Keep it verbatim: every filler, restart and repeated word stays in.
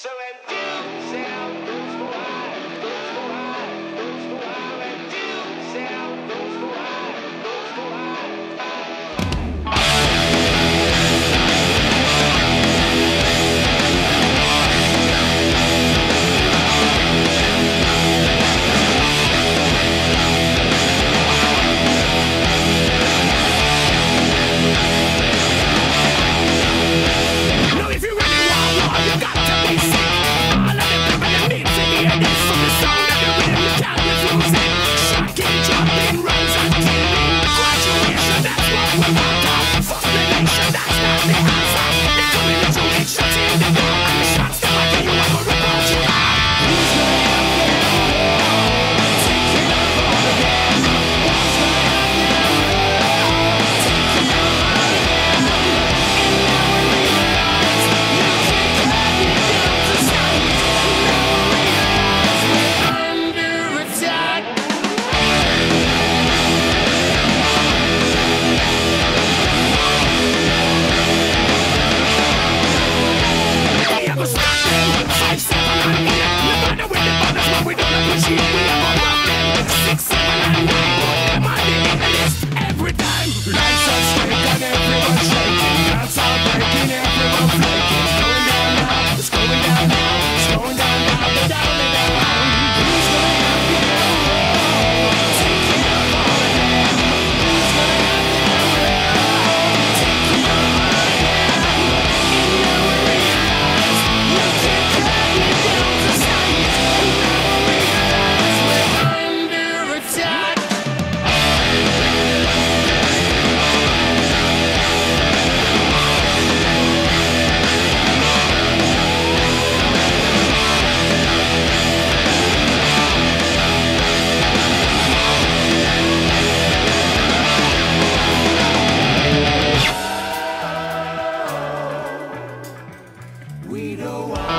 So when you sound goes for high, goes for high, goes for high, when you sound goes for high, goes for high, high. No, if you really want war, you got to be sick. All of the people that need to hear this, from the sound of the rhythm, you can't refuse it. Shocking, jumping, runs and killing. Graduation, that's what we're after. Fuck the nation, that's not the answer. They're coming to it, shutting the door, and the shots that might you ever report you are. Who's gonna help them? Taking up all of them. Who's gonna help them? Taking up all of them. And now we realize you can't cut it down to sight. Now we realize we're under attack. We have a stop them, five, seven, and eight. No matter with the borders, what we don't appreciate, we have a rock them. Six, seven, and nine, put them on the hit list every time. Lights are straight and everyone shaking. Dance are breaking, everyone flaking. It's going down now, it's going down now, it's going down now, they're down, they're down. Who's gonna help you? Taking up all of them. Who's gonna help you? Taking up all of them. And now we realize you can't cut it down to sight. Now we realize we're under attack. We don't want